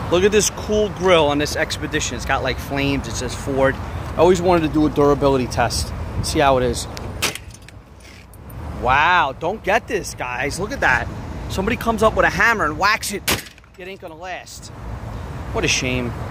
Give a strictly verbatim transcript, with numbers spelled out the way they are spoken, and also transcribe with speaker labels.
Speaker 1: Look at this cool grill on this Expedition. It's got like flames. It says Ford. I always wanted to do a durability test. See how it is. Wow, don't get this, guys. Look at that. Somebody comes up with a hammer and whacks it. It ain't gonna last. What a shame.